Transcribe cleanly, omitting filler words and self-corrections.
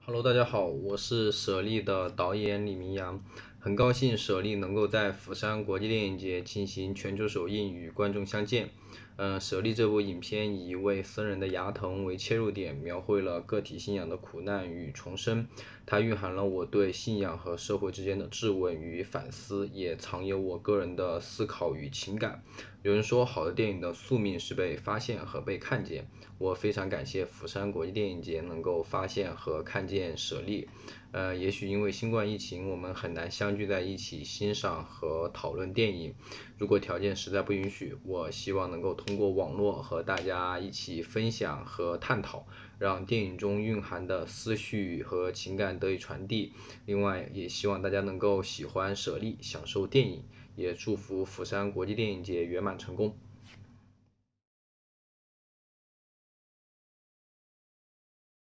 Hello，大家好，我是舍利的导演李明阳，很高兴舍利能够在釜山国际电影节进行全球首映与观众相见。舍利这部影片以一位僧人的牙疼为切入点，描绘了个体信仰的苦难与重生，它蕴含了我对信仰和社会之间的质问与反思，也藏有我个人的思考与情感。有人说，好的电影的宿命是被发现和被看见。我非常感谢釜山国际电影节能够发现和看见舍利。也许因为新冠疫情，我们很难相聚在一起欣赏和讨论电影。如果条件实在不允许，我希望能够通过网络和大家一起分享和探讨，让电影中蕴含的思绪和情感得以传递。另外，也希望大家能够喜欢舍利，享受电影。也祝福釜山国际电影节圆满成功。